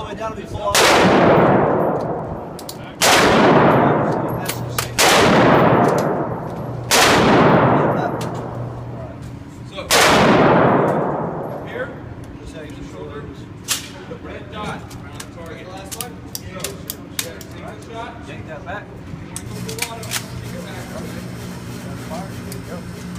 way down to be full on. So, here, just use the shoulder, red dot, right on the target. Last one. Go. Single shot. Yank that back. You want to go to the bottom, take it back.